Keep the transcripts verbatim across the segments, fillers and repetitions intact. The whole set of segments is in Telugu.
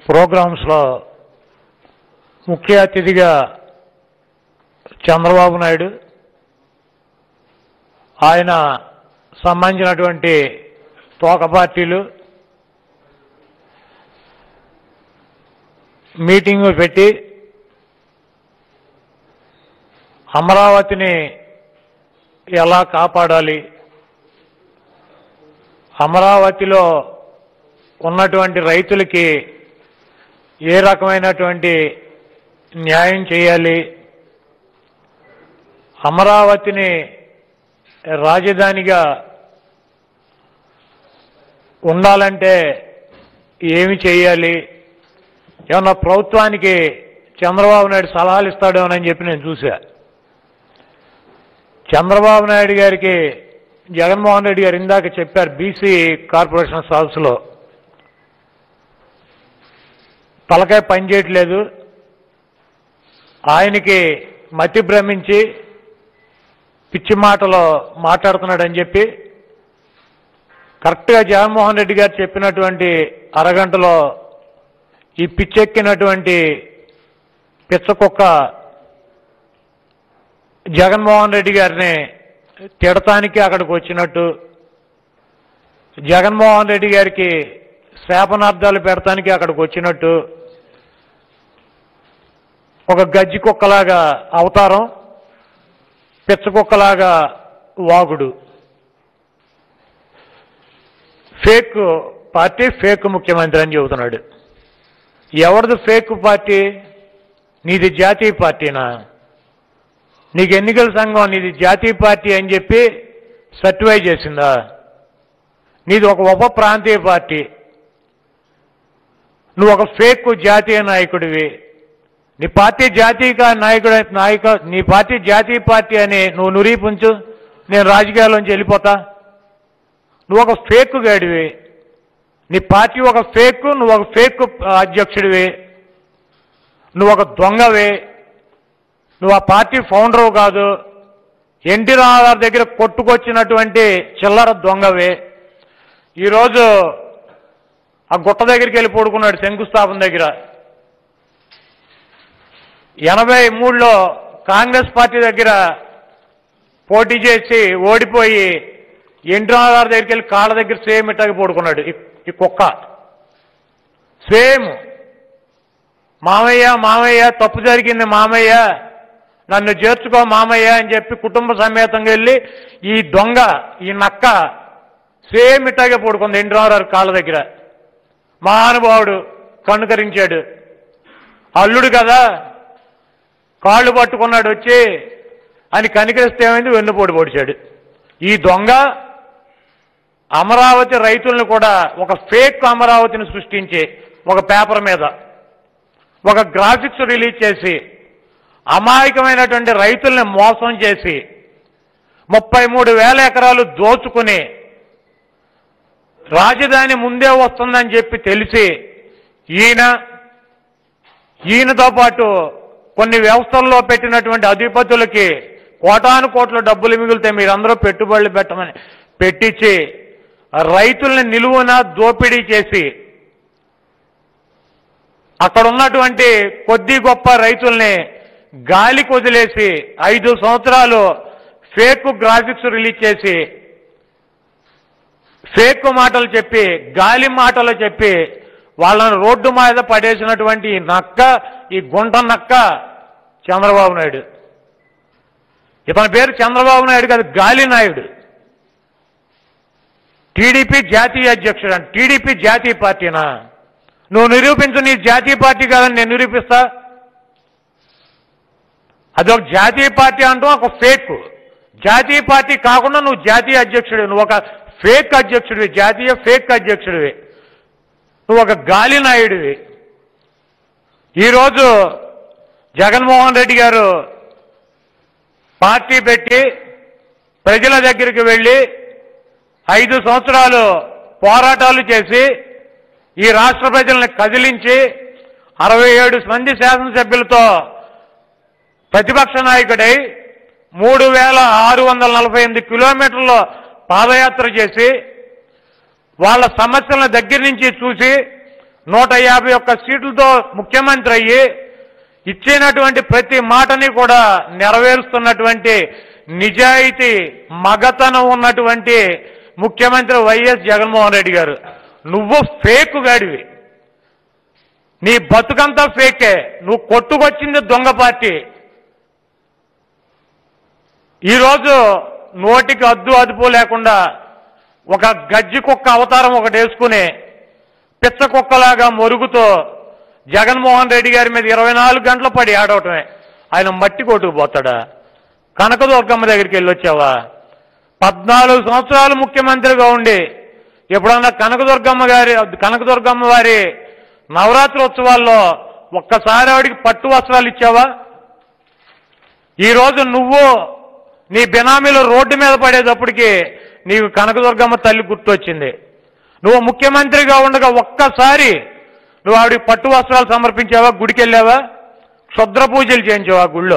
ప్రోగ్రామ్స్లో ముఖ్య అతిథిగా చంద్రబాబు నాయుడు, ఆయన సంబంధించినటువంటి తోక పార్టీలు మీటింగు పెట్టి అమరావతిని ఎలా కాపాడాలి, అమరావతిలో ఉన్నటువంటి రైతులకి ఏ రకమైనటువంటి న్యాయం చేయాలి, అమరావతిని రాజధానిగా ఉండాలంటే ఏమి చేయాలి, ఏమన్నా ప్రభుత్వానికి చంద్రబాబు నాయుడు సలహాలు ఇస్తాడేమోనని చెప్పి నేను చూసా. చంద్రబాబు నాయుడు గారికి జగన్మోహన్ రెడ్డి గారు ఇందాక చెప్పారు బీసీ కార్పొరేషన్ హౌస్లో తలకాయ పనిచేయట్లేదు, ఆయనకి మతి భ్రమించి పిచ్చి మాటలో మాట్లాడుతున్నాడని చెప్పి కరెక్ట్గా జగన్మోహన్ రెడ్డి గారు చెప్పినటువంటి అరగంటలో ఈ పిచ్చెక్కినటువంటి పిచ్చకుక్క జగన్మోహన్ రెడ్డి గారిని తిడటానికి అక్కడికి వచ్చినట్టు, జగన్మోహన్ రెడ్డి గారికి శాపనార్థాలు పెడతానికి అక్కడికి వచ్చినట్టు ఒక గజ్జి కుక్కలాగా అవతారం, పిచ్చకుక్కలాగా వాగుడు. ఫేక్ పార్టీ, ఫేక్ ముఖ్యమంత్రి అని చెబుతున్నాడు. ఎవరిది ఫేక్ పార్టీ? నీది జాతీయ పార్టీనా? నీకు ఎన్నికల సంఘం నీది జాతీయ పార్టీ అని చెప్పి సర్టిఫై చేసిందా? నీది ఒక ఉప ప్రాంతీయ పార్టీ. నువ్వు ఒక ఫేక్ జాతీయ నాయకుడివి. నీ పార్టీ జాతీయ నాయకుడు నాయక నీ పార్టీ జాతీయ పార్టీ అని నువ్వు నిరూపించు, నేను రాజకీయాల్లోంచి వెళ్ళిపోతా. నువ్వు ఒక ఫేక్ గాడివి, నీ పార్టీ ఒక ఫేక్, నువ్వు ఒక ఫేక్ అధ్యక్షుడివి, నువ్వు ఒక దొంగవి, నువ్వు ఆ పార్టీ ఫౌండరు కాదు, ఎన్టీ రామారావు దగ్గర కొట్టుకొచ్చినటువంటి చిల్లర దొంగవి. ఈరోజు ఆ గుట్ట దగ్గరికి వెళ్ళి పడుకున్నాడు శంకుస్థాపన దగ్గర. ఎనభై మూడులో కాంగ్రెస్ పార్టీ దగ్గర పోటీ చేసి ఓడిపోయి ఎన్టీ రామారావు దగ్గరికి వెళ్ళి కాళ్ళ దగ్గర సేమ్ ఇట్టాగి పడుకున్నాడు ఈ కుక్క. సేమ్ మామయ్య మామయ్య తప్పు జరిగింది మామయ్య, నన్ను చేర్చుకో మామయ్య అని చెప్పి కుటుంబ సమేతంగా వెళ్ళి ఈ దొంగ ఈ నక్క సేమ్ ఇట్టాగే పడుకుంది ఎన్టీ రామారావు కాళ్ళ దగ్గర. మహానుభావుడు కనుకరించాడు. అల్లుడు కదా కాళ్ళు పట్టుకున్నాడు వచ్చి అని కనికరిస్తే ఏమైంది, వెన్నుపోటు పొడిచాడు. ఈ దొంగ అమరావతి రైతులను కూడా ఒక ఫేక్ అమరావతిని సృష్టించి ఒక పేపర్ మీద ఒక గ్రాఫిక్స్ రిలీజ్ చేసి అమాయకమైనటువంటి రైతుల్ని మోసం చేసి ముప్పై మూడు వేల ఎకరాలు దోచుకుని రాజధాని ముందే వస్తుందని చెప్పి తెలిసి ఈయన ఈయనతో పాటు కొన్ని వ్యవస్థల్లో పెట్టినటువంటి అధిపతులకి కోటాను కోట్ల డబ్బులు మిగిలితే మీరందరూ పెట్టుబడులు పెట్టమని పెట్టించి రైతుల్ని నిలువున దోపిడీ చేసి అక్కడ ఉన్నటువంటి కొద్ది గొప్ప రైతుల్ని గాలికి వదిలేసి ఐదు సంవత్సరాలు ఫేక్ గ్రాఫిక్స్ రిలీజ్ చేసి ఫేక్ మాటలు చెప్పి గాలి మాటలు చెప్పి వాళ్ళని రోడ్డు మీద పడేసినటువంటి ఈ నక్క, ఈ గుంట నక్క చంద్రబాబు నాయుడు. ఇతని పేరు చంద్రబాబు నాయుడు కాదు, గాలి నాయుడు. టీడీపీ జాతీయ అధ్యక్షుడు అంటే టీడీపీ జాతీయ పార్టీనా? నువ్వు నిరూపించు నీ జాతీయ పార్టీ కాదని నేను నిరూపిస్తా. అదొక జాతీయ పార్టీ అంటూ ఒక ఫేక్. జాతీయ పార్టీ కాకుండా నువ్వు జాతీయ అధ్యక్షుడివి, నువ్వు ఒక ఫేక్ అధ్యక్షుడివి, జాతీయ ఫేక్ అధ్యక్షుడివి, నువ్వు ఒక గాలి నాయుడివి. ఈరోజు జగన్మోహన్ రెడ్డి గారు పార్టీ పెట్టి ప్రజల దగ్గరికి వెళ్ళి ఐదు సంవత్సరాలు పోరాటాలు చేసి ఈ రాష్ట్ర ప్రజల్ని కదిలించి అరవై ఏడు మంది శాసనసభ్యులతో ప్రతిపక్ష నాయకుడై మూడు వేల ఆరు వందల నలభై ఎనిమిది కిలోమీటర్ల పాదయాత్ర చేసి వాళ్ళ సమస్యలను దగ్గర నుంచి చూసి నూట యాభై ఒక్క సీట్లతో ముఖ్యమంత్రి అయ్యి ఇచ్చినటువంటి ప్రతి మాటని కూడా నెరవేరుస్తున్నటువంటి నిజాయితీ మగతనం ఉన్నటువంటి ముఖ్యమంత్రి వైఎస్ జగన్మోహన్ రెడ్డి గారు. నువ్వు ఫేక్ గాడివి, నీ బతుకంతా ఫేకే. నువ్వు కొట్టుకొచ్చింది దొంగ పార్టీ. ఈరోజు నోటికి అద్దు అదుపు లేకుండా ఒక గజ్జి కుక్క అవతారం ఒకటి వేసుకుని పిచ్చ కుక్కలాగా మొరుగుతో జగన్మోహన్ రెడ్డి గారి మీద ఇరవై నాలుగు గంటలు పడి ఆడవటమే. ఆయన మట్టి కొట్టుకుపోతాడా? కనకదుర్గమ్మ దగ్గరికి వెళ్ళి వచ్చావా? పద్నాలుగు సంవత్సరాలు ముఖ్యమంత్రిగా ఉండి ఎప్పుడన్నా కనకదుర్గమ్మ గారి కనకదుర్గమ్మ వారి నవరాత్రి ఉత్సవాల్లో ఒక్కసారి ఆవిడికి పట్టు వస్త్రాలు ఇచ్చావా? ఈరోజు నువ్వు నీ బినామీలు రోడ్డు మీద పడేటప్పటికి నీకు కనకదుర్గమ్మ తల్లి గుర్తొచ్చింది. నువ్వు ముఖ్యమంత్రిగా ఉండగా ఒక్కసారి నువ్వు ఆవిడికి పట్టు వస్త్రాలు సమర్పించావా? గుడికి వెళ్ళావా? క్షుద్ర పూజలు చేయించావా గుళ్ళో?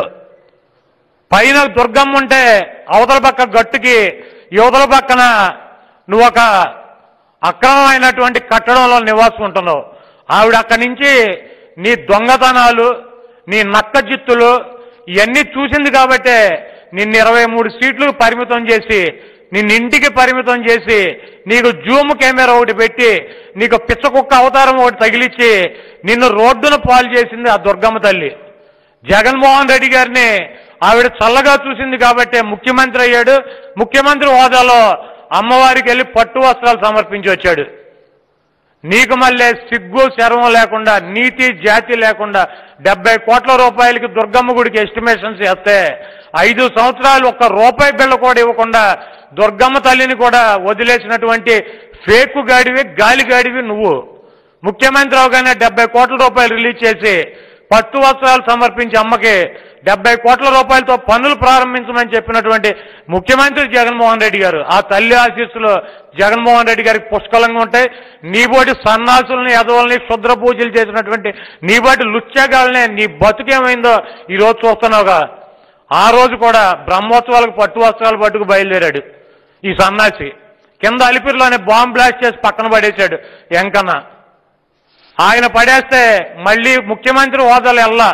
పైన దుర్గమ్మ ఉంటే అవతల పక్క గట్టుకి యువతల పక్కన నువ్వు ఒక అక్రమమైనటువంటి కట్టడంలో నివాసం ఉంటున్నావు. ఆవిడ అక్కడి నుంచి నీ దొంగతనాలు, నీ నక్క జిత్తులు ఇవన్నీ చూసింది కాబట్టే నిన్ను ఇరవై మూడు సీట్లు పరిమితం చేసి, నిన్ను ఇంటికి పరిమితం చేసి, నీకు జూమ్ కెమెరా ఒకటి పెట్టి, నీకు పిచ్చకుక్క అవతారం ఒకటి తగిలిచ్చి నిన్ను రోడ్డున పాలు చేసింది ఆ దుర్గమ్మ తల్లి. జగన్మోహన్ రెడ్డి గారిని ఆవిడ చల్లగా చూసింది కాబట్టే ముఖ్యమంత్రి అయ్యాడు. ముఖ్యమంత్రి హోదాలో అమ్మవారికి వెళ్ళి పట్టు వస్త్రాలు సమర్పించి వచ్చాడు. నీకు మళ్ళీ సిగ్గు శరవం లేకుండా, నీతి జాతి లేకుండా డెబ్బై కోట్ల రూపాయలకి దుర్గమ్మ గుడికి ఎస్టిమేషన్స్ వేస్తే ఐదు సంవత్సరాలు ఒక్క రూపాయి బిళ్ళ కూడా ఇవ్వకుండా దుర్గమ్మ తల్లిని కూడా వదిలేసినటువంటి ఫేకు గాడివి, గాలి గాడివి నువ్వు. ముఖ్యమంత్రి అవగానే డెబ్బై కోట్ల రూపాయలు రిలీజ్ చేసి పట్టు వస్త్రాలు సమర్పించి అమ్మకి డెబ్బై కోట్ల రూపాయలతో పనులు ప్రారంభించమని చెప్పినటువంటి ముఖ్యమంత్రి జగన్మోహన్ రెడ్డి గారు. ఆ తల్లి ఆశీస్సులు జగన్మోహన్ రెడ్డి గారికి పుష్కలంగా ఉంటాయి. నీబోటి సన్నాసుల్ని, యదవుల్ని, క్షుద్ర పూజలు చేసినటువంటి నీబోటి లుచ్చాగాళ్ళని నీ బతుకేమైందో ఈరోజు చూస్తున్నావుగా. ఆ రోజు కూడా బ్రహ్మోత్సవాలకు పట్టు వస్త్రాలు పట్టుకు బయలుదేరాడు ఈ సన్నాసి. కింద అలిపిరిలోనే బాంబ్ బ్లాస్ట్ చేసి పక్కన పడేశాడు వెంకన్న. ఆయన పడేస్తే మళ్ళీ ముఖ్యమంత్రి హోదాలు వెళ్ళా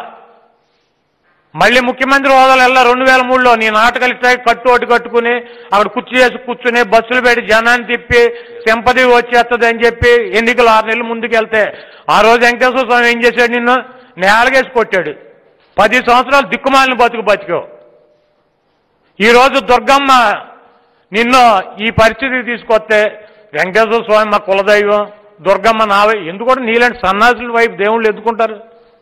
మళ్ళీ ముఖ్యమంత్రి హోదాలు వెళ్ళా రెండు వేల మూడులో నీ నాటకాలు ఇట్లా కట్టు ఒకటి కట్టుకుని అక్కడ కుర్చీ వేసి కూర్చుని బస్సులు పెట్టి జనాన్ని తిప్పి సింపతి వచ్చేస్తుంది అని చెప్పి ఎన్నికలు ఆరు నెలలు ముందుకు వెళ్తే ఆ రోజు వెంకటేశ్వర స్వామి ఏం చేశాడు? నిన్ను నేలగేసి కొట్టాడు. పది సంవత్సరాలు దిక్కుమాలిన బతుకు బతికావు. ఈరోజు దుర్గమ్మ నిన్ను ఈ పరిస్థితికి తీసుకొస్తే వెంకటేశ్వర స్వామి మా కులదైవం, దుర్గమ్మ నావే ఎందుకు నీలాంటి సన్నాసుల వైపు దేవుళ్ళు ఎందుకుంటారు?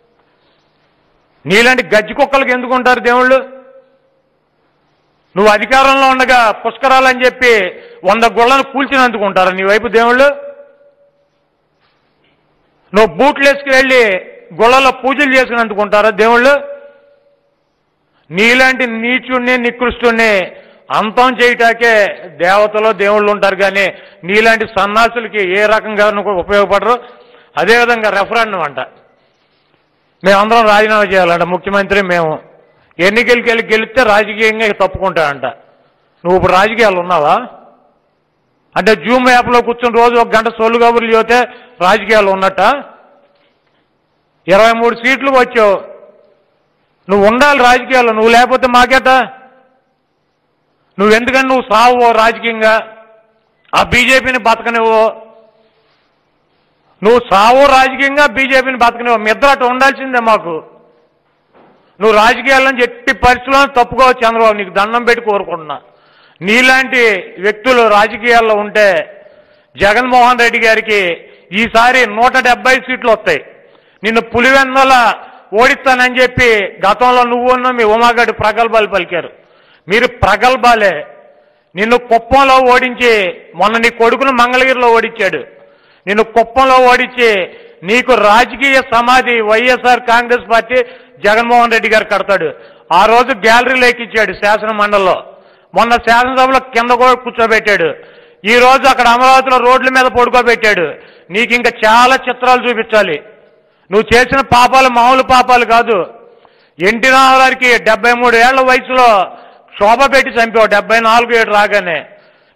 నీలాంటి గజ్జి కుక్కలకు ఎందుకుంటారు దేవుళ్ళు? నువ్వు అధికారంలో ఉండగా పుష్కరాలని చెప్పి వంద గుళ్ళను కూల్చినందుకుంటారు నీ వైపు దేవుళ్ళు? నువ్వు బూట్లేసుకు వెళ్ళి గుళ్ళలో పూజలు చేసినందుకుంటారా దేవుళ్ళు? నీలాంటి నీచుణ్ణి, నికృష్టుణ్ణి అంతం చేయటాకే దేవతలు దేవుళ్ళు ఉంటారు, కానీ నీలాంటి సన్నాసులకి ఏ రకంగా ఉపయోగపడరు. అదేవిధంగా రెఫరెండం అంట, మేమందరం రాజీనామా చేయాలంట ముఖ్యమంత్రి. మేము ఎన్నికలకి వెళ్ళి గెలిస్తే రాజకీయంగా తప్పుకుంటాడంట. నువ్వు ఇప్పుడు రాజకీయాలు ఉన్నావా? అంటే జూమ్ యాప్లో కూర్చొని రోజు ఒక గంట సొల్లు కబుర్లు చెబితే రాజకీయాలు ఉన్నట్ట? ఇరవై మూడు సీట్లు వచ్చావు, నువ్వు ఉండాలి రాజకీయాల్లో. నువ్వు లేకపోతే మాకేట? నువ్వెందుకని నువ్వు సావు రాజకీయంగా, ఆ బీజేపీని బతకనివ్వు. నువ్వు సావు రాజకీయంగా, బీజేపీని బతకనివ్వు. మీ ఇద్దరు అటు ఉండాల్సిందే మాకు. నువ్వు రాజకీయాలను ఎట్టి పరిస్థితుల్లో తప్పుకోవచ్చు చంద్రబాబు, నీకు దండం పెట్టి కోరుకుంటున్నా. నీలాంటి వ్యక్తులు రాజకీయాల్లో ఉంటే జగన్మోహన్ రెడ్డి గారికి ఈసారి నూట డెబ్బై సీట్లు వస్తాయి. నిన్ను పులివెందల ఓడిస్తానని చెప్పి గతంలో నువ్వున్న మీ ఉమాగడ్డి ప్రగల్భాలు పలికారు. మీరు ప్రగల్భాలే. నిన్ను కుప్పంలో ఓడించి మొన్న నీ కొడుకును మంగళగిరిలో ఓడించాడు. నిన్ను కుప్పంలో ఓడించి నీకు రాజకీయ సమాధి YSR Congress party Jaganmohan Reddy గారు కడతాడు. ఆ రోజు గ్యాలరీలో ఎక్కించాడు శాసన మండలిలో, మొన్న శాసనసభలో కింద కూడా కూర్చోబెట్టాడు. ఈ రోజు అక్కడ అమరావతిలో రోడ్ల మీద పడుకోబెట్టాడు. నీకు ఇంకా చాలా చిత్రాలు చూపించాలి. నువ్వు చేసిన పాపాలు మామూలు పాపాలు కాదు. ఎన్టీ రామారావుకి డెబ్బై మూడు ఏళ్ల వయసులో శోభ పెట్టి చంపావు, డెబ్బై నాలుగు ఏడు రాగానే.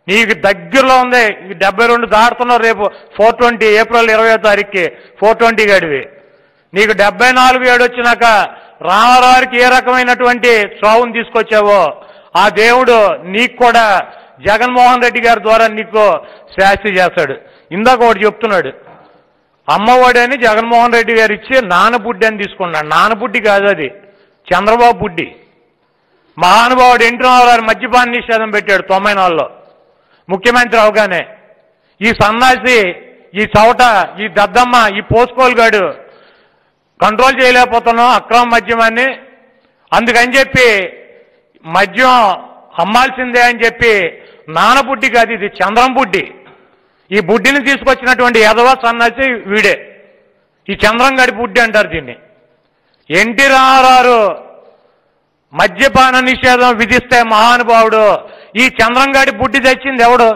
నీకు దగ్గరలో ఉంది, డెబ్బై రెండు దాటుతున్నావు రేపు ఫోర్ ట్వంటీ ఏప్రిల్ ఇరవై తారీఖుకి ఫోర్ ట్వంటీ గడివి. నీకు డెబ్బై నాలుగు ఏడు వచ్చినాక రామారావుకి ఏ రకమైనటువంటి చావును తీసుకొచ్చావో ఆ దేవుడు నీకు కూడా జగన్మోహన్ రెడ్డి గారి ద్వారా నీకు శాస్తి చేస్తాడు. ఇందాక ఒకటి చెప్తున్నాడు, అమ్మఒడి అని జగన్మోహన్ రెడ్డి గారు ఇచ్చి నానబుడ్డి అని తీసుకున్నాడు. నానబుడ్డి కాదు, అది చంద్రబాబు బుడ్డి. మహానుభావుడు ఎన్టీ రామారావు మద్యపాన నిషేధం పెట్టాడు తొంభై నాలుగులో ముఖ్యమంత్రి అవగానే. ఈ సన్నాసి, ఈ చవట, ఈ దద్దమ్మ, ఈ పోసుకోలుగాడు కంట్రోల్ చేయలేకపోతున్నాం అక్రమ మద్యమాన్ని. అందుకని చెప్పి మద్యం అమ్మాల్సిందే అని చెప్పి నానబుడ్డి కాదు, ఇది చంద్రం బుడ్డి. ఈ బుడ్డిని తీసుకొచ్చినటువంటి యదవ సన్నాసి వీడే, ఈ చంద్రంగాడి బుడ్డి అంటారు దీన్ని. ఎన్టీ రామారావు మద్యపాన నిషేధం విధిస్తే మహానుభావుడు ఈ చంద్రంగాడి బుడ్డి తెచ్చింది ఎవడు?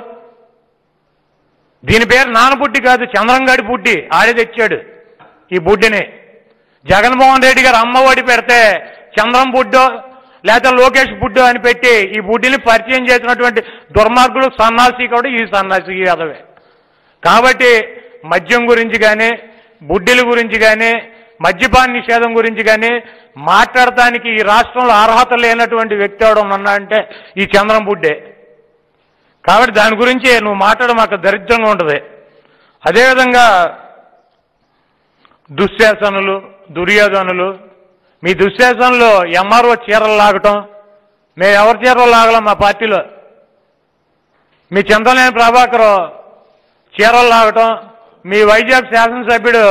దీని పేరు నానబుడ్డి కాదు, చంద్రంగాడి బుడ్డి. ఆడే తెచ్చాడు ఈ బుడ్డిని. జగన్మోహన్ రెడ్డి గారు అమ్మఒడి పెడితే చంద్రం బుడ్డో లేకపోతే లోకేష్ బుడ్డో అని పెట్టి ఈ బుడ్డిని పరిచయం చేసినటువంటి దుర్మార్గుడు సన్నాసి కూడా ఈ సన్నాసి అదవే. కాబట్టి మద్యం గురించి కానీ, బుడ్డిల గురించి కానీ, మద్యపాన నిషేధం గురించి కానీ మాట్లాడటానికి ఈ రాష్ట్రంలో అర్హత లేనటువంటి వ్యక్తి ఎవడం అన్నా అంటే ఈ చంద్రం బుడ్డే. కాబట్టి దాని గురించి నువ్వు మాట్లాడడం మాకు దరిద్రంగా ఉంటుంది. అదేవిధంగా దుశ్శాసనులు, దుర్యోధనులు, మీ దుశ్శాసనలో ఎంఆర్ఓ చీరలు లాగటం, మేము ఎవరి చీరలు లాగలం మా పార్టీలో. మీ చింతలేని ప్రభాకర్ చీరలు లాగటం, మీ వైజాగ్ శాసనసభ్యుడు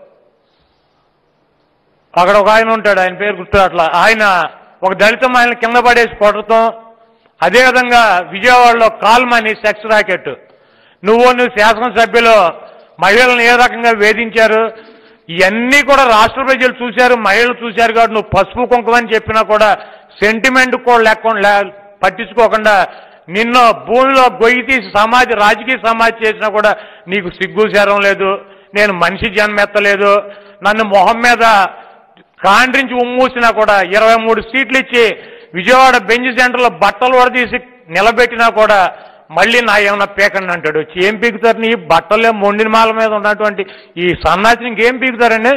అక్కడ ఒక ఆయన ఉంటాడు, ఆయన పేరు గుర్తు అట్లా, ఆయన ఒక దళిత మహిళ కింద పడేసి కొడతాం. అదేవిధంగా విజయవాడలో కాల్మని సెక్స్ రాకెట్, నువ్వు నువ్వు శాసనసభ్యులు మహిళలను ఏ రకంగా వేధించారు, ఇవన్నీ కూడా రాష్ట్ర ప్రజలు చూశారు, మహిళలు చూశారు. కాబట్టి నువ్వు పసుపు కుంకుమని చెప్పినా కూడా సెంటిమెంట్ కూడా లేకుండా పట్టించుకోకుండా నిన్ను భూమిలో గొయ్యి తీసి సమాజ రాజకీయ సమాజం చేసినా కూడా నీకు సిగ్గు శరం లేదు. నేను మనిషి జన్మెత్తలేదు, నన్ను మొహం మీద కాండ్రించి ఉమ్మూసినా కూడా ఇరవై మూడు సీట్లు ఇచ్చి విజయవాడ బెంచ్ సెంటర్లో బట్టలు వడదీసి నిలబెట్టినా కూడా మళ్ళీ నా ఏమన్నా పీకండి అంటాడు. వచ్చి ఏం పీకుతారు? నీ బట్టలే మొండిన మాల మీద ఉన్నటువంటి ఈ సన్నాసిని ఇంకేం పీకుతారండి?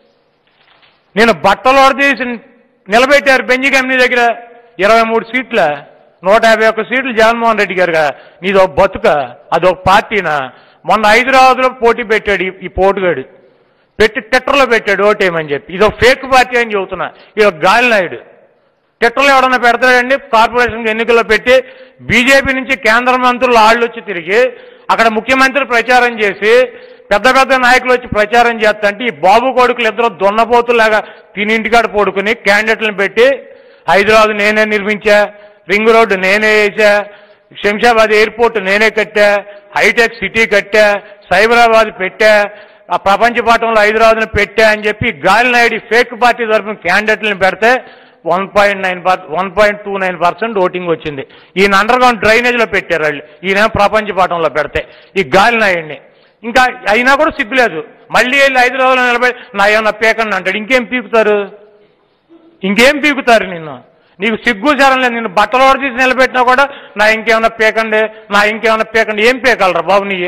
నేను బట్టలు వడదీసి నిలబెట్టారు బెంచ్ కంపెనీ దగ్గర ఇరవై మూడు సీట్ల నూట యాభై ఒక్క సీట్లు జగన్మోహన్ రెడ్డి గారుగా. నీది ఒక బతుక, అదొక పార్టీనా? మొన్న హైదరాబాద్లో పోటీ పెట్టాడు ఈ పోటుగాడు, పెట్టి ట్విట్టర్లో పెట్టాడు ఓటేయమని చెప్పి. ఇదొక ఫేక్ పార్టీ అని చెబుతున్నా. ఇదొక గాలి నాయుడు. ట్విట్టర్లో ఎవడన్నా పెడతాడండి? కార్పొరేషన్ ఎన్నికల్లో పెట్టి బీజేపీ నుంచి కేంద్ర మంత్రులు వాళ్ళు వచ్చి తిరిగి అక్కడ ముఖ్యమంత్రి ప్రచారం చేసి పెద్ద పెద్ద నాయకులు వచ్చి ప్రచారం చేస్తంటే ఈ బాబు కొడుకులు ఇద్దరు దున్నపోతులాగా తినింటికాడ పడుకుని క్యాండిడేట్లను పెట్టి హైదరాబాద్ నేనే నిర్మించా, రింగ్ రోడ్డు నేనే వేసా, శంషాబాద్ ఎయిర్పోర్ట్ నేనే కట్టా, హైటెక్ సిటీ కట్టా, సైబరాబాద్ పెట్టా, ఆ ప్రపంచ పటంలో హైదరాబాద్ని పెట్టా అని చెప్పి గాలి నాయుడు ఫేక్ పార్టీ తరఫున క్యాండిడేట్లను పెడితే one point nine one point two nine percent voting వచ్చింది. ఈయన అండర్ గ్రౌండ్ డ్రైనేజ్లో పెట్టారు వాళ్ళు, ఈయన ప్రపంచ పటంలో పెడితే ఈ గాలి నాయుడిని. ఇంకా అయినా కూడా సిగ్గులేదు, మళ్ళీ వెళ్ళి హైదరాబాద్లో నిలబడి నా ఏమన్నా పీకండి అంటాడు. ఇంకేం పీకుతారు? ఇంకేం పీకుతారు నిన్ను? నీకు సిగ్గు సరం లేదు. నిన్ను బట్టలు ఓడ తీసి నిలబెట్టినా కూడా నా ఇంకేమన్నా పీకండి, నా ఇంకేమన్నా పీకండి. ఏం పీకలరా బాబు? నీ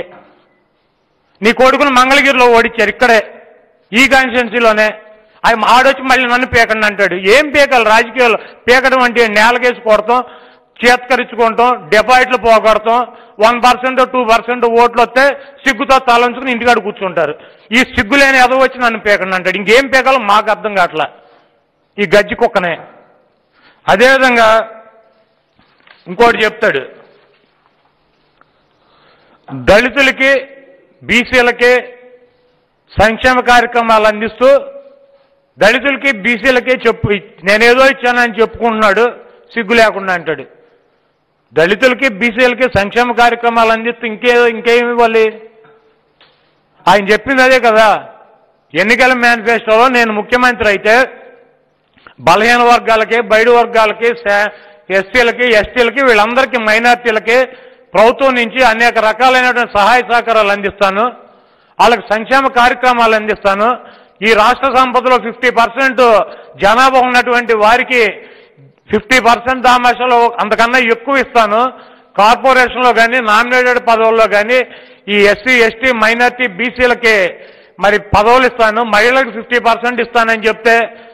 నీ కొడుకును మంగళగిరిలో ఓడించారు, ఇక్కడే ఈ కాన్స్టిట్యున్సీలోనే. ఆయన ఆడొచ్చి మళ్ళీ నన్ను పీకండి అంటాడు. ఏం పీకాలి? రాజకీయాలు పీకడం అంటే నేలకేసి కొడతాం, చేతకరించుకుంటాం, డిపాజిట్లు పోగొడతాం, వన్ పర్సెంట్ టూ పర్సెంట్ ఓట్లు వస్తే సిగ్గుతో తలంచుకుని ఇంటికాడ కూర్చుంటారు. ఈ సిగ్గు లేని ఎదవ వచ్చి నన్ను పీకండి అంటాడు. ఇంకేం పీకాలో మాకు అర్థం కావట్లా ఈ గజ్జి కుక్కనే. అదేవిధంగా ఇంకోటి చెప్తాడు, దళితులకి బీసీలకి సంక్షేమ కార్యక్రమాలు అందిస్తూ దళితులకి బీసీలకి చెప్పు నేనేదో ఇచ్చానని చెప్పుకుంటున్నాడు, సిగ్గు లేకుండా అంటాడు. దళితులకి బీసీలకి సంక్షేమ కార్యక్రమాలు అందిస్తూ ఇంకే ఇంకేమి ఇవ్వాలి? ఆయన చెప్పింది అదే కదా. ఎన్నికల మేనిఫెస్టోలో నేను ముఖ్యమంత్రి అయితే బలహీన వర్గాలకి, బయడు వర్గాలకి, ఎస్సీలకి, ఎస్టీలకి, వీళ్ళందరికీ మైనార్టీలకి ప్రభుత్వం నుంచి అనేక రకాలైనటువంటి సహాయ సహకారాలు అందిస్తాను, వాళ్ళకి సంక్షేమ కార్యక్రమాలు అందిస్తాను. ఈ రాష్ట్ర సంపదలో ఫిఫ్టీ పర్సెంట్ జనాభా ఉన్నటువంటి వారికి ఫిఫ్టీ పర్సెంట్ దామాషలో అంతకన్నా ఎక్కువ ఇస్తాను. కార్పొరేషన్లో కానీ నామినేటెడ్ పదవుల్లో కానీ ఈ ఎస్సీ ఎస్టీ మైనార్టీ బీసీలకి మరి పదవులు ఇస్తాను, మహిళలకు ఫిఫ్టీ పర్సెంట్ ఇస్తానని చెప్తే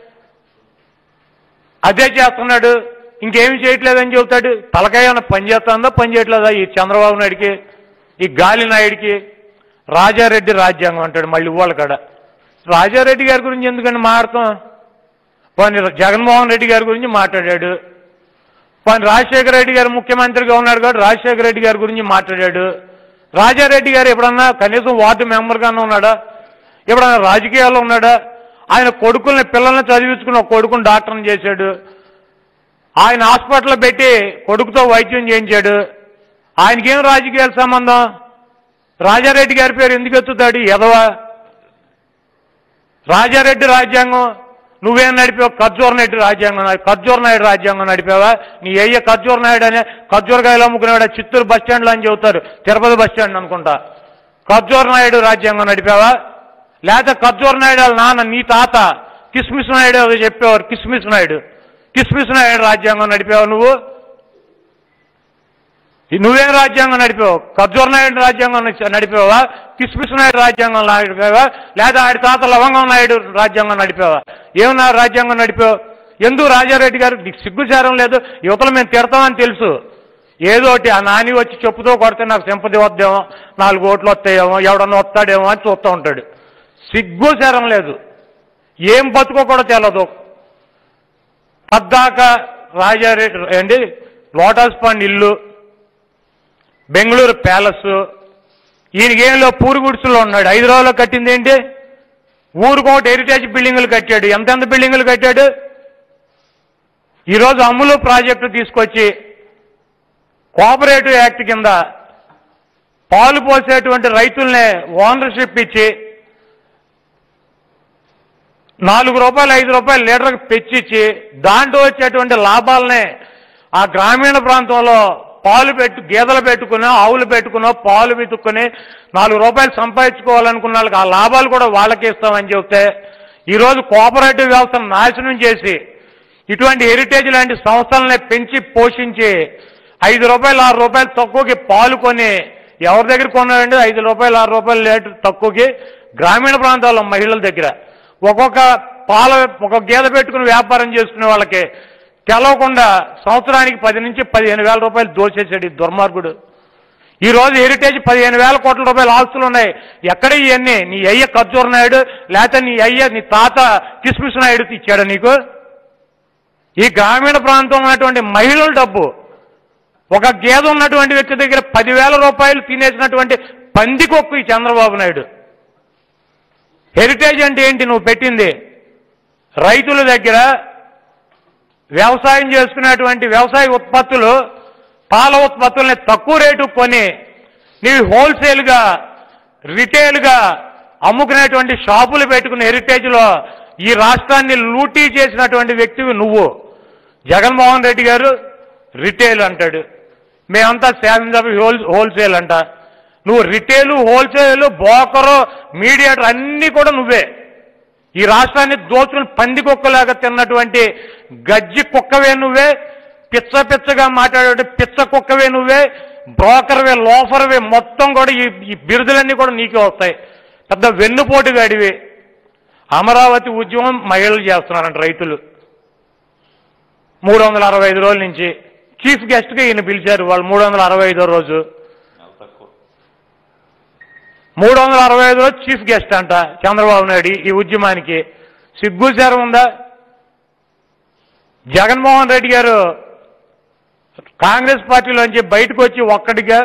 అదే చేస్తున్నాడు, ఇంకేమి చేయట్లేదని చెబుతాడు. తలకాయ పని చేస్తుందో పని చేయట్లేదా ఈ చంద్రబాబు నాయుడికి, ఈ గాలి నాయుడికి? రాజారెడ్డి రాజ్యాంగం అంటాడు మళ్ళీ ఇవాళ కాడ. రాజారెడ్డి గారి గురించి ఎందుకని మాట్లాడతాం? పోనీ జగన్మోహన్ రెడ్డి గారి గురించి మాట్లాడాడు, పోనీ రాజశేఖర రెడ్డి గారు ముఖ్యమంత్రిగా ఉన్నాడు కాబట్టి రాజశేఖర రెడ్డి గారి గురించి మాట్లాడాడు. రాజారెడ్డి గారు ఎప్పుడన్నా కనీసం వార్డు మెంబర్గానే ఉన్నాడా? ఎప్పుడన్నా రాజకీయాల్లో ఉన్నాడా? ఆయన కొడుకుల్ని పిల్లల్ని చదివించుకుని ఒక కొడుకుని డాక్టర్ని చేశాడు, ఆయన హాస్పిటల్లో పెట్టి కొడుకుతో వైద్యం చేయించాడు. ఆయనకేం రాజకీయాల సంబంధం? రాజారెడ్డి గారి పేరు ఎందుకు ఎత్తుతాడు ఎదవ? రాజారెడ్డి రాజ్యాంగం నువ్వేం నడిపావు? ఖర్జూర్ నాయుడు రాజ్యాంగం, ఖర్జూర్ నాయుడు రాజ్యాంగం నడిపావా? నీ అయ్య ఖర్జూర్ నాయుడు అనే ఖర్జూరకాయలు అమ్ముకునేవాడు చిత్తూరు బస్ స్టాండ్లో అని చెబుతారు, తిరుపతి బస్ స్టాండ్ అనుకుంటా. ఖర్జూర్ నాయుడు రాజ్యాంగం నడిపావా? లేకపోతే ఖర్జూర్ నాయుడు వాళ్ళ నాన్న నీ తాత కిస్మిస్ నాయుడు అది చెప్పేవారు, కిస్మిస్ నాయుడు కిస్మిస్ నాయుడు రాజ్యాంగం నడిపావు నువ్వు? నువ్వేం రాజ్యాంగం నడిపావు? ఖర్జూర్ నాయుడు రాజ్యాంగం నడిపావా? కిస్మిస్ నాయుడు రాజ్యాంగం నడిపావా? లేదా ఆడి తాత లవంగం నాయుడు రాజ్యాంగం నడిపావా? ఏమన్నా రాజ్యాంగం నడిపావు? ఎందుకు రాజారెడ్డి గారు నీకు సిగ్గుచారం లేదు? యువతలు మేము తిడతామని తెలుసు, ఏదోటి ఆ నాని వచ్చి చెప్పుతో కొడితే నాకు సింపతి వద్దేమో, నాలుగు ఓట్లు వస్తాయేమో, ఎవడన్నా వస్తాడేమో అని చూస్తూ ఉంటాడు. సిగ్గుచారం లేదు, ఏం బతుకో కూడా తెలదు. పద్దాక రాజారెడ్డి ఏంటి లోటస్ పండ్ ఇల్లు, బెంగళూరు ప్యాలెస్, ఈయనకేంలో పూరు గుడిసెలో ఉన్నాడు. హైదరాబాద్లో కట్టింది ఏంటి? ఊరుకోటి హెరిటేజ్ బిల్డింగులు కట్టాడు. ఎంతెంత బిల్డింగులు కట్టాడు? ఈరోజు అమ్ములు ప్రాజెక్టు తీసుకొచ్చి కోఆపరేటివ్ యాక్ట్ కింద పాలు పోసేటువంటి రైతుల్నే ఓనర్షిప్ ఇచ్చి నాలుగు రూపాయలు ఐదు రూపాయలు లీటర్కి పెంచిచ్చి దాంట్లో వచ్చేటువంటి లాభాలనే ఆ గ్రామీణ ప్రాంతంలో పాలు పెట్టు గేదెలు పెట్టుకునో ఆవులు పెట్టుకునో పాలు పెట్టుకుని నాలుగు రూపాయలు సంపాదించుకోవాలనుకున్న వాళ్ళకి ఆ లాభాలు కూడా వాళ్ళకి ఇస్తామని చెప్తే ఈరోజు కోఆపరేటివ్ వ్యవస్థను నాశనం చేసి ఇటువంటి హెరిటేజ్ లాంటి సంస్థలనే పెంచి పోషించి ఐదు రూపాయలు ఆరు రూపాయలు తక్కువకి పాలు కొని ఎవరి దగ్గర కొన్నాడంటే ఐదు రూపాయలు ఆరు రూపాయలు లీటర్ తక్కువకి గ్రామీణ ప్రాంతాల్లో మహిళల దగ్గర ఒక్కొక్క పాల ఒక గేదె పెట్టుకుని వ్యాపారం చేసుకునే వాళ్ళకి తెలవకుండా సంవత్సరానికి పది నుంచి పదిహేను వేల రూపాయలు దోచేసాడు ఈ దుర్మార్గుడు. ఈరోజు హెరిటేజ్ పదిహేను వేల కోట్ల రూపాయల ఆస్తులు ఉన్నాయి. ఎక్కడ ఇవన్నీ? నీ అయ్య ఖర్జూర్ నాయుడు లేకపోతే నీ అయ్య నీ తాత కిస్మిస్ నాయుడు ఇచ్చాడు నీకు? ఈ గ్రామీణ ప్రాంతంలో ఉన్నటువంటి మహిళల డబ్బు ఒక గేదె ఉన్నటువంటి వ్యక్తి దగ్గర పదివేల రూపాయలు తినేసినటువంటి పందికొక్కు ఈ చంద్రబాబు నాయుడు. హెరిటేజ్ అంటే ఏంటి? నువ్వు పెట్టింది రైతుల దగ్గర వ్యవసాయం చేసుకునేటువంటి వ్యవసాయ ఉత్పత్తులు పాల ఉత్పత్తుల్ని తక్కువ రేటు కొని నీవు హోల్సేల్గా రిటైల్గా అమ్ముకునేటువంటి షాపులు పెట్టుకుని హెరిటేజ్లో ఈ రాష్ట్రాన్ని లూటీ చేసినటువంటి వ్యక్తివి నువ్వు. జగన్మోహన్ రెడ్డి గారు రిటైల్ అంటాడు, మేమంతా శాసనసభ హోల్ హోల్సేల్ అంట. నువ్వు రిటైలు హోల్సేలు బ్రోకరు మీడియేటర్ అన్నీ కూడా నువ్వే. ఈ రాష్ట్రాన్ని దోచుకుని పందికొక్కలాగా తిన్నటువంటి గజ్జి కుక్కవే నువ్వే, పిచ్చ పిచ్చగా మాట్లాడే పిచ్చ కుక్కవే నువ్వే, బ్రోకర్వే లోఫర్వే. మొత్తం కూడా ఈ ఈ బిరుదులన్నీ కూడా నీకే వస్తాయి. పెద్ద వెన్నుపోటుగాడివి. అమరావతి ఉద్యమం మహిళలు చేస్తున్నారంట రైతులు. మూడు వందల అరవై ఐదు రోజుల నుంచి చీఫ్ గెస్ట్గా ఈయన పిలిచారు. వాళ్ళు మూడు వందల అరవై ఐదో రోజు మూడు వందల అరవై ఐదు రోజు చీఫ్ గెస్ట్ అంట చంద్రబాబు నాయుడు ఈ ఉద్యమానికి. సిగ్గుచారం ఉందా? జగన్మోహన్ రెడ్డి గారు కాంగ్రెస్ పార్టీలోంచి బయటకు వచ్చి ఒక్కడిగా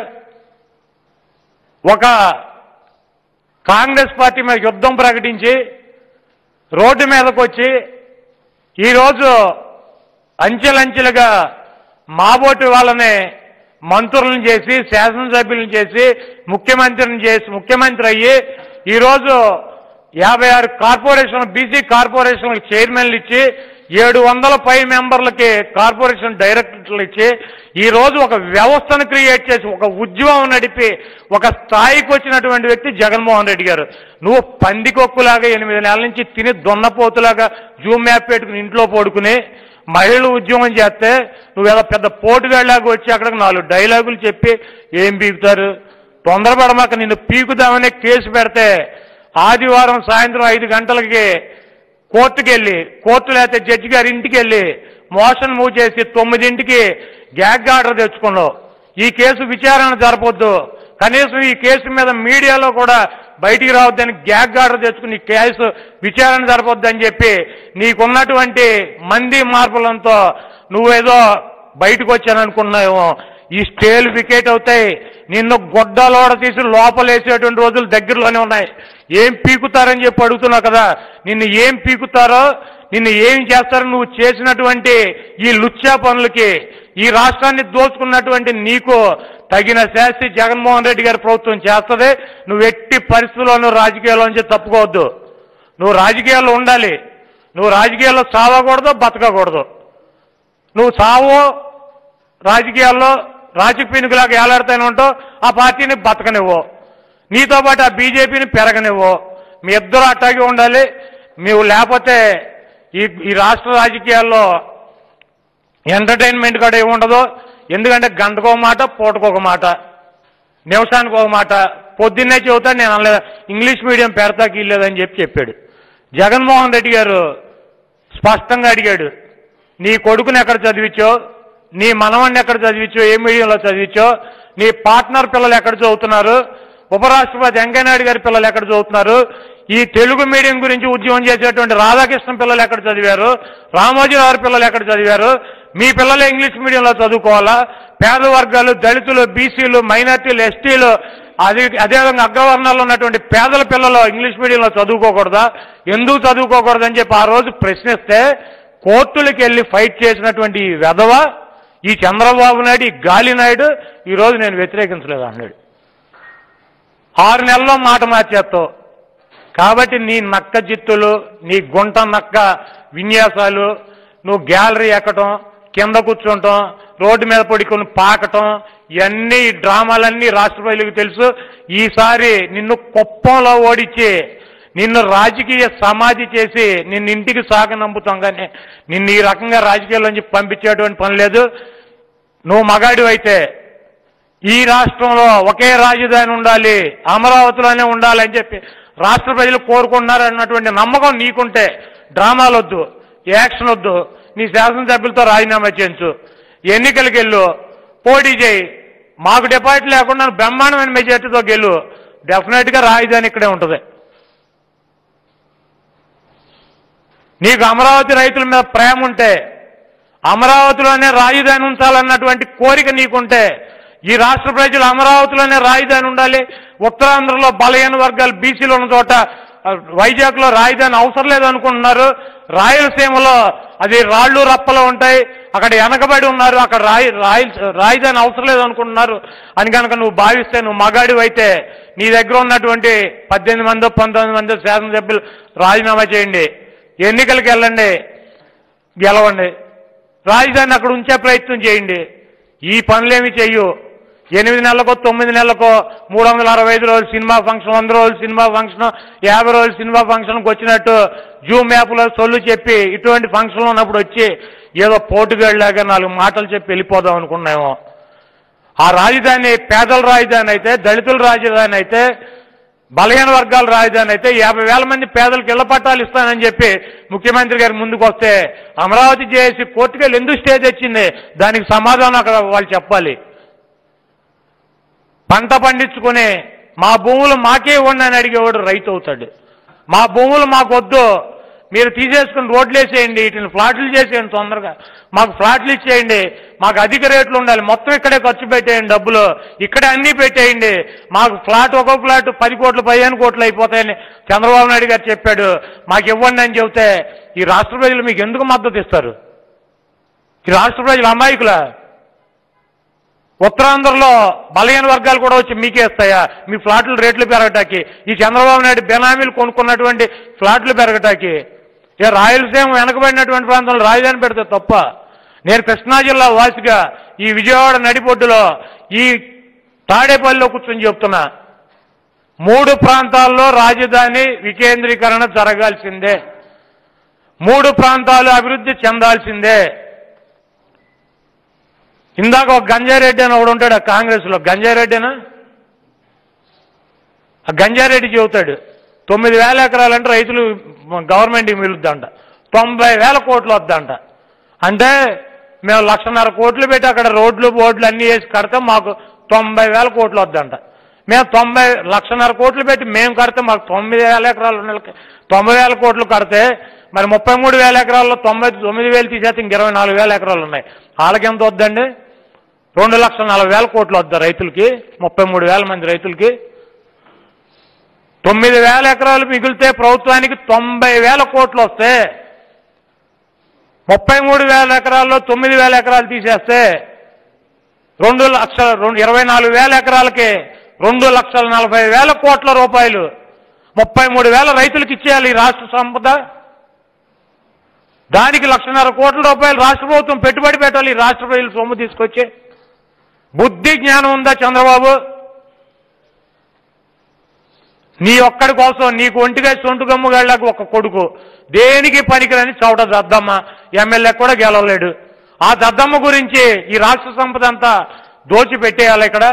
ఒక కాంగ్రెస్ పార్టీ మీద యుద్ధం ప్రకటించి రోడ్డు మీదకు వచ్చి ఈరోజు అంచెలంచెలుగా మాబోటి వాళ్ళని మంత్రులను చేసి శాసనసభ్యులను చేసి ముఖ్యమంత్రిని చేసి ముఖ్యమంత్రి అయ్యి ఈరోజు యాభై ఆరు కార్పొరేషన్ బీసీ కార్పొరేషన్లకు చైర్మన్లు ఇచ్చి ఏడు వందల పై మెంబర్లకి కార్పొరేషన్ డైరెక్టర్లు ఇచ్చి ఈరోజు ఒక వ్యవస్థను క్రియేట్ చేసి ఒక ఉద్యమం నడిపి ఒక స్థాయికి వచ్చినటువంటి వ్యక్తి జగన్మోహన్ రెడ్డి గారు. నువ్వు పందికొక్కులాగా ఎనిమిది నెలల నుంచి తిని దొన్నపోతులాగా జూమ్ మ్యాప్ పెట్టుకుని ఇంట్లో పడుకుని మహిళలు ఉద్యమం చేస్తే నువ్వేదో పెద్ద పోటుగాళ్ళలాగా వచ్చి అక్కడికి నాలుగు డైలాగులు చెప్పి ఏం పీకుతారు? తొందరపడమాక, నిన్ను పీకుదామనే కేసు పెడితే ఆదివారం సాయంత్రం ఐదు గంటలకి కోర్టుకి వెళ్ళి, కోర్టు లేకపోతే జడ్జి గారి ఇంటికి వెళ్ళి మోషన్ మూవ్ చేసి తొమ్మిదింటికి గ్యాగ్ ఆర్డర్ తెచ్చుకున్నావు. ఈ కేసు విచారణ జరపొద్దు, కనీసం ఈ కేసు మీద మీడియాలో కూడా బయటికి రావద్దని గ్యాగ్ ఆర్డర్ తెచ్చుకుని ఈ కేసు విచారణ జరపొద్దని చెప్పి నీకున్నటువంటి మంది మార్పులంతో నువ్వేదో బయటకు వచ్చాననుకున్నావేమో. ఈ స్టేలు వికెట్ అవుతాయి, నిన్ను గొడ్డలోడ తీసి లోపలేసేటువంటి రోజులు దగ్గరలోనే ఉన్నాయి. ఏం పీకుతారని చెప్పి అడుగుతున్నావు కదా, నిన్ను ఏం పీకుతారో, నిన్ను ఏం చేస్తారో నువ్వు చేసినటువంటి ఈ లుచ్చా పనులకి, ఈ రాష్ట్రాన్ని దోచుకున్నటువంటి నీకు తగిన శాస్తి జగన్మోహన్ రెడ్డి గారి ప్రభుత్వం చేస్తుంది. నువ్వు ఎట్టి పరిస్థితుల్లోనూ రాజకీయాల్లోంచి తప్పుకోవద్దు. నువ్వు రాజకీయాల్లో ఉండాలి. నువ్వు రాజకీయాల్లో చావకూడదు, బతకకూడదు. నువ్వు చావో రాజకీయాల్లో రాజకీయలాగా ఏలాడుతూనే ఉంటావు, ఆ పార్టీని బతకనివ్వు, నీతో పాటు ఆ బీజేపీని పెరగనివ్వు. మీ ఇద్దరు అట్టాగే ఉండాలి. నువ్వు లేకపోతే ఈ ఈ రాష్ట్ర రాజకీయాల్లో ఎంటర్టైన్మెంట్ కూడా ఏముండదు. ఎందుకంటే గంటకు ఒక మాట, పూటకు ఒక మాట, నిమిషానికి ఒక మాట. పొద్దున్నే చెబుతాడు నేను అనలేదు ఇంగ్లీష్ మీడియం పెడతాకి ఇల్లేదని చెప్పి చెప్పాడు. జగన్మోహన్ రెడ్డి గారు స్పష్టంగా అడిగాడు, నీ కొడుకుని ఎక్కడ చదివించో, నీ మనవణ్ణి ఎక్కడ చదివించో, ఏ మీడియంలో చదివించో, నీ పార్ట్నర్ పిల్లలు ఎక్కడ చదువుతున్నారు, ఉపరాష్ట్రపతి వెంకయ్యనాయుడు గారి పిల్లలు ఎక్కడ చదువుతున్నారు, ఈ తెలుగు మీడియం గురించి ఉద్యమం చేసేటువంటి రాధాకృష్ణ పిల్లలు ఎక్కడ చదివారు, రామోజీ గారి పిల్లలు ఎక్కడ చదివారు, మీ పిల్లలు ఇంగ్లీష్ మీడియంలో చదువుకోవాలా? పేద వర్గాలు, దళితులు, బీసీలు, మైనార్టీలు, ఎస్టీలు, అది అదేవిధంగా అగ్రవర్ణాల్లో ఉన్నటువంటి పేదల పిల్లలు ఇంగ్లీష్ మీడియంలో చదువుకోకూడదా? ఎందుకు చదువుకోకూడదని చెప్పి ఆ రోజు ప్రశ్నిస్తే కోర్టులకు వెళ్ళి ఫైట్ చేసినటువంటి ఈ వెధవ, ఈ చంద్రబాబు నాయుడు, ఈ గాలి నాయుడు ఈరోజు నేను వ్యతిరేకించలేదు అన్నాడు. ఆరు నెలల్లో మాట మార్చేస్తావు. కాబట్టి నీ నక్క జిత్తులు, నీ గుంట నక్క విన్యాసాలు, నువ్వు గ్యాలరీ ఎక్కటం, కింద కూర్చుంటాం, రోడ్డు మీద పడుకొని పాకటం, ఇవన్నీ డ్రామాలన్నీ రాష్ట్ర ప్రజలకు తెలుసు. ఈసారి నిన్ను కుప్పంలో ఓడించి నిన్ను రాజకీయ సమాధి చేసి నిన్ను ఇంటికి సాగనంపుతాం, కానీ నిన్ను ఈ రకంగా రాజకీయాల్లోంచి పంపించేటువంటి పని లేదు. నువ్వు మగాడి అయితే ఈ రాష్ట్రంలో ఒకే రాజధాని ఉండాలి, అమరావతిలోనే ఉండాలని చెప్పి రాష్ట్ర ప్రజలు కోరుకుంటున్నారు అన్నటువంటి నమ్మకం నీకుంటే డ్రామాలు వద్దు, యాక్షన్ వద్దు. నీ శాసనసభ్యులతో రాజీనామా చేయించు, ఎన్నికలకు వెళ్ళు, పోటీ చేయి, మాకు డిపాజిట్ లేకుండా బ్రహ్మాండమైన మెజార్టీతో గెలు. డెఫినెట్గా రాజధాని ఇక్కడే ఉంటుంది. నీకు అమరావతి రైతుల మీద ప్రేమ ఉంటే, అమరావతిలోనే రాజధాని ఉంచాలన్నటువంటి కోరిక నీకుంటే, ఈ రాష్ట్ర ప్రజలు అమరావతిలోనే రాజధాని ఉండాలి, ఉత్తరాంధ్రలో బలహీన వర్గాలు బీసీలు ఉన్న చోట వైజాగ్లో రాజధాని అవసరం లేదనుకుంటున్నారు, రాయలసీమలో అది రాళ్ళు రప్పలు ఉంటాయి, అక్కడ వెనకబడి ఉన్నారు, అక్కడ రాయి రాజధాని అవసరం లేదనుకుంటున్నారు అని కనుక నువ్వు భావిస్తే, నువ్వు మగాడివి అయితే నీ దగ్గర ఉన్నటువంటి పద్దెనిమిది మందో పంతొమ్మిది మందో శాసనసభ్యులు రాజీనామా చేయండి, ఎన్నికలకు వెళ్ళండి, గెలవండి, రాజధాని అక్కడ ఉంచే ప్రయత్నం చేయండి. ఈ పనులేమి చెయ్యు. ఎనిమిది నెలలకో తొమ్మిది నెలలకో మూడు వందల అరవై ఐదు రోజులు సినిమా ఫంక్షన్, వంద రోజులు సినిమా ఫంక్షన్, యాభై రోజులు సినిమా ఫంక్షన్కి వచ్చినట్టు జూమ్ యాప్లో సొల్లు చెప్పి ఇటువంటి ఫంక్షన్లు ఉన్నప్పుడు వచ్చి ఏదో పోటుగాళ్ళలాగా నాలుగు మాటలు చెప్పి వెళ్ళిపోదాం అనుకున్నామో. ఆ రాజధాని పేదల రాజధాని అయితే, దళితుల రాజధాని అయితే, బలహీన వర్గాల రాజధాని అయితే యాభై వేల మంది పేదలకు ఇళ్ల పట్టాలు ఇస్తానని చెప్పి ముఖ్యమంత్రి గారి ముందుకు వస్తే అమరావతి చేసి కోర్టుకెళ్ళి ఎందుకు స్టే తెచ్చింది? దానికి సమాధానం అక్కడ వాళ్ళు చెప్పాలి. పంట పండించుకుని మా భూములు మాకే ఇవ్వండి అని అడిగేవాడు రైతు అవుతాడు. మా భూములు మాకు వద్దు, మీరు తీసేసుకుని రోడ్లు వేసేయండి, వీటిని ఫ్లాట్లు చేసేయండి, తొందరగా మాకు ఫ్లాట్లు ఇచ్చేయండి, మాకు అధిక రేట్లు ఉండాలి, మొత్తం ఇక్కడే ఖర్చు పెట్టేయండి, డబ్బులు ఇక్కడే అన్నీ పెట్టేయండి, మాకు ఫ్లాట్ ఒక్కొక్క ఫ్లాట్ పది కోట్లు పదిహేను కోట్లు అయిపోతాయని చంద్రబాబు నాయుడు గారు చెప్పాడు, మాకు ఇవ్వండి అని చెబితే ఈ రాష్ట్ర ప్రజలు మీకు ఎందుకు మద్దతు ఇస్తారు? ఈ రాష్ట్ర ప్రజలు అమాయకులా? ఉత్తరాంధ్రలో బలహీన వర్గాలు కూడా వచ్చి మీకే ఇస్తాయా మీ ఫ్లాట్లు రేట్లు పెరగటానికి? ఈ చంద్రబాబు నాయుడు బెనామీలు కొనుక్కున్నటువంటి ఫ్లాట్లు పెరగటానికి? ఇక రాయలసీమ వెనకబడినటువంటి ప్రాంతంలో రాజధాని పెడితే తప్ప? నేను కృష్ణా జిల్లా వాసిగా ఈ విజయవాడ నడిబొడ్డులో ఈ తాడేపల్లిలో కూర్చొని చెప్తున్నా, మూడు ప్రాంతాల్లో రాజధాని వికేంద్రీకరణ జరగాల్సిందే. మూడు ప్రాంతాలు అభివృద్ధి చెందాల్సిందే. ఇందాక ఒక గంజారెడ్డి అని ఒకడు ఉంటాడు కాంగ్రెస్లో, గంజారెడ్డినా ఆ గంజారెడ్డి చెబుతాడు తొమ్మిది వేల ఎకరాలంటే రైతులు గవర్నమెంట్కి మిలుద్దంట, తొంభై వేల కోట్లు వద్దంట. అంటే మేము లక్షన్నర కోట్లు పెట్టి అక్కడ రోడ్లు బోర్డులు అన్నీ వేసి కడితే మాకు తొంభై వేల కోట్లు వద్దంట. మేము తొంభై లక్షన్నర కోట్లు పెట్టి మేము కడితే మాకు తొమ్మిది వేల ఎకరాలు తొంభై వేల కోట్లు కడితే మరి ముప్పై మూడు వేల ఎకరాల్లో తొంభై తొమ్మిది వేలు తీసేస్తే ఇంక ఇరవై నాలుగు వేల ఎకరాలు ఉన్నాయి. వాళ్ళకి ఎంత వద్దండి? రెండు లక్షల నలభై వేల కోట్లు వద్దా రైతులకి? ముప్పై మూడు వేల మంది రైతులకి తొమ్మిది వేల ఎకరాలు మిగిలితే ప్రభుత్వానికి తొంభై వేల కోట్లు వస్తే ముప్పై మూడు వేల ఎకరాల్లో తొమ్మిది వేల ఎకరాలు తీసేస్తే రెండు లక్షల రెండు ఇరవై నాలుగు వేల ఎకరాలకి రెండు లక్షల నలభై వేల కోట్ల రూపాయలు ముప్పై మూడు వేల రైతులకు ఇచ్చేయాలి ఈ రాష్ట్ర సంపద. దానికి లక్షన్నర కోట్ల రూపాయలు రాష్ట్ర ప్రభుత్వం పెట్టుబడి పెట్టాలి. ఈ రాష్ట్ర ప్రజలు సొమ్ము తీసుకొచ్చి బుద్ధి జ్ఞానం ఉందా చంద్రబాబు? నీ ఒక్కడి కోసం నీకు ఒంటిగా సొంటు గమ్ముగాళ్ళకు ఒక కొడుకు, దేనికి పనికిరని చౌట దద్దమ్మ, ఎమ్మెల్యే కూడా గెలవలేడు. ఆ దద్దమ్మ గురించి ఈ రాష్ట్ర సంపద అంతా దోచిపెట్టేయాలి ఇక్కడ.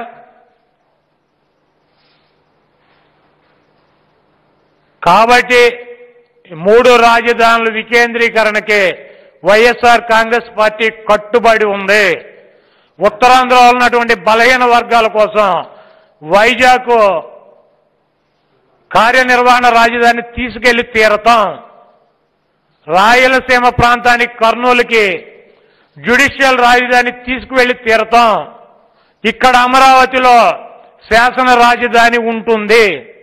కాబట్టి మూడు రాజధానుల వికేంద్రీకరణకి వైఎస్ఆర్ కాంగ్రెస్ పార్టీ కట్టుబడి ఉంది. ఉత్తరాంధ్రలో ఉన్నటువంటి బలహీన వర్గాల కోసం వైజాగ్ కార్యనిర్వహణ రాజధాని తీసుకెళ్లి తీరతాం. రాయలసీమ ప్రాంతానికి కర్నూలుకి జ్యుడిషియల్ రాజధాని తీసుకువెళ్లి తీరతాం. ఇక్కడ అమరావతిలో శాసన రాజధాని ఉంటుంది.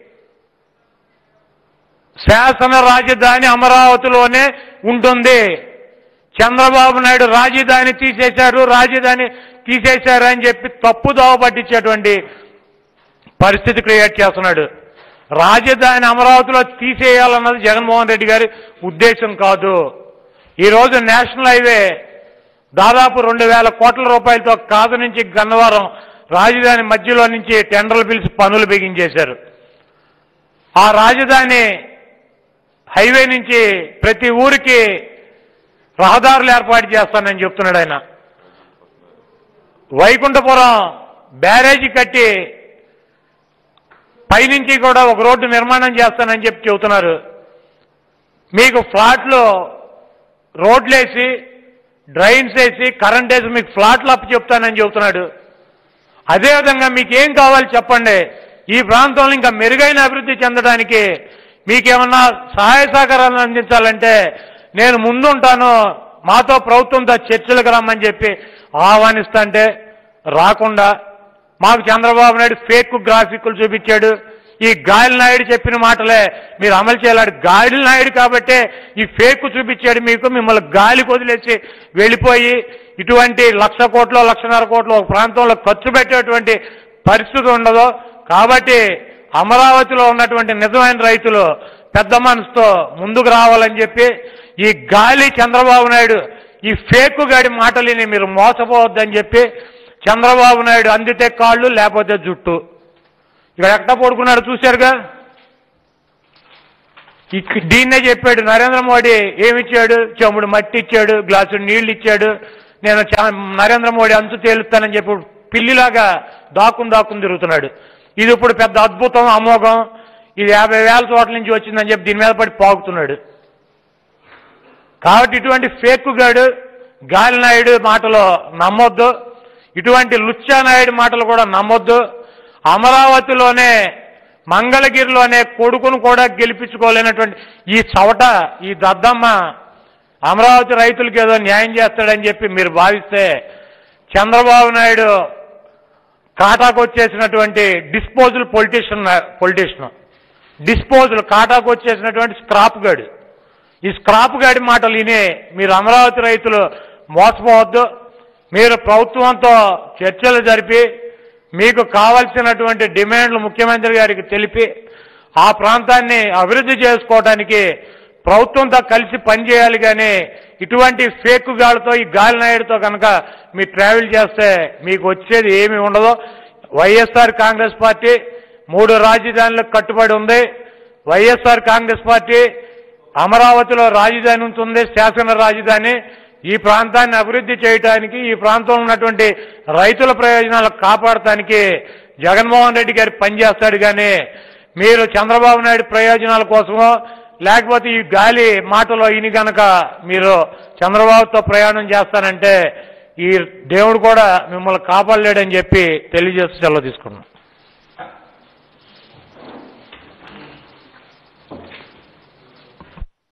శాసన రాజధాని అమరావతిలోనే ఉంటుంది. చంద్రబాబు నాయుడు రాజధాని తీసేశారు రాజధాని తీసేశారు అని చెప్పి తప్పుదోవ పట్టించేటువంటి పరిస్థితి క్రియేట్ చేస్తున్నాడు. రాజధాని అమరావతిలో తీసేయాలన్నది జగన్మోహన్ రెడ్డి గారి ఉద్దేశం కాదు. ఈరోజు నేషనల్ హైవే దాదాపు రెండు వేల కోట్ల రూపాయలతో కాదు నుంచి గన్నవరం రాజధాని మధ్యలో నుంచి టెండర్లు పిలిచి పనులు బిగించేశారు. ఆ రాజధాని హైవే నుంచి ప్రతి ఊరికి రహదారులు ఏర్పాటు చేస్తానని చెప్తున్నాడు ఆయన. వైకుంఠపురం బ్యారేజీ కట్టి పైనుంచి కూడా ఒక రోడ్డు నిర్మాణం చేస్తానని చెప్పి చెబుతున్నారు. మీకు ఫ్లాట్లు రోడ్లేసి డ్రైన్స్ వేసి కరెంట్ వేసి మీకు ఫ్లాట్లు అప్పు చెప్తానని చెబుతున్నాడు. అదేవిధంగా మీకేం కావాలి చెప్పండి. ఈ ప్రాంతంలో ఇంకా మెరుగైన అభివృద్ధి చెందడానికి మీకేమన్నా సహాయ సహకారాలను అందించాలంటే నేను ముందుంటాను, మాతో ప్రభుత్వంతో చర్చలకు రమ్మని చెప్పి ఆహ్వానిస్తుంటే రాకుండా మాకు చంద్రబాబు నాయుడు ఫేక్ గ్రాఫిక్లు చూపించాడు. ఈ గాలి నాయుడు చెప్పిన మాటలే మీరు అమలు చేయాలి. గాలి నాయుడు కాబట్టే ఈ ఫేక్ చూపించాడు మీకు. మిమ్మల్ని గాలి వదిలేసి వెళ్ళిపోయి ఇటువంటి లక్ష కోట్లు లక్షన్నర కోట్లు ఒక ప్రాంతంలో ఖర్చు పెట్టేటువంటి పరిస్థితి ఉండదు. కాబట్టి అమరావతిలో ఉన్నటువంటి నిజమైన రైతులు పెద్ద మనసుతో ముందుకు రావాలని చెప్పి ఈ గాలి చంద్రబాబు నాయుడు ఈ ఫేక్ గాడి మాటలని మీరు మోసపోవద్దని చెప్పి చంద్రబాబు నాయుడు అందితే కాళ్ళు లేకపోతే జుట్టు ఇక్కడ ఎక్కడ పడుకున్నాడు చూశారుగా. దీన్నే చెప్పాడు నరేంద్ర మోడీ. ఏమిచ్చాడు? చెంబుడు మట్టి ఇచ్చాడు, గ్లాసు నీళ్లు ఇచ్చాడు. నేను నరేంద్ర మోడీ అంచు తేలుస్తానని చెప్పి పిల్లిలాగా దాక్కుని దాక్కుని తిరుగుతున్నాడు. ఇది ఇప్పుడు పెద్ద అద్భుతం అమోఘం, ఇది యాభై వేల చోట్ల నుంచి వచ్చిందని చెప్పి దీని మీద పడి పాకుతున్నాడు. కాబట్టి ఇటువంటి ఫేక్ గాడు గాలి నాయుడు మాటలు నమ్మొద్దు. ఇటువంటి లుచ్చా నాయుడు మాటలు కూడా నమ్మొద్దు. అమరావతిలోనే మంగళగిరిలోనే కొడుకును కూడా గెలిపించుకోలేనటువంటి ఈ చవట ఈ దద్దమ్మ అమరావతి రైతులకు ఏదో న్యాయం చేస్తాడని చెప్పి మీరు భావిస్తే చంద్రబాబు నాయుడు కాటాకు వచ్చేసినటువంటి డిస్పోజల్ పొలిటీషియన్ పొలిటీషియన్ డిస్పోజల్ కాటాకు వచ్చేసినటువంటి స్క్రాప్ గాడు. ఈ స్క్రాప్ గాడి మాటలు వినే మీరు అమరావతి రైతులు మోసపోవద్దు. మీరు ప్రభుత్వంతో చర్చలు జరిపి మీకు కావాల్సినటువంటి డిమాండ్లు ముఖ్యమంత్రి గారికి తెలిపి ఆ ప్రాంతాన్ని అభివృద్ధి చేసుకోవడానికి ప్రభుత్వంతో కలిసి పనిచేయాలి. కానీ ఇటువంటి ఫేక్ గాలితో ఈ గాలి నాయుడుతో కనుక మీరు ట్రావెల్ చేస్తే మీకు వచ్చేది ఏమీ ఉండదు. వైఎస్ఆర్ కాంగ్రెస్ పార్టీ మూడు రాజధానులకు కట్టుబడి ఉంది. వైఎస్ఆర్ కాంగ్రెస్ పార్టీ అమరావతిలో రాజధాని ఉంటుంది, శాసన రాజధాని. ఈ ప్రాంతాన్ని అభివృద్ధి చేయడానికి, ఈ ప్రాంతంలో ఉన్నటువంటి రైతుల ప్రయోజనాలు కాపాడటానికి జగన్మోహన్ రెడ్డి గారు పనిచేస్తాడు. కానీ మీరు చంద్రబాబు నాయుడు ప్రయోజనాల కోసమో లేకపోతే ఈ గాలి మాటలో ఇని గనక మీరు చంద్రబాబుతో ప్రయాణం చేస్తానంటే ఈ దేవుడు కూడా మిమ్మల్ని కాపాడలేడని చెప్పి తెలియజేస్తూ సెలవు తీసుకున్నాం.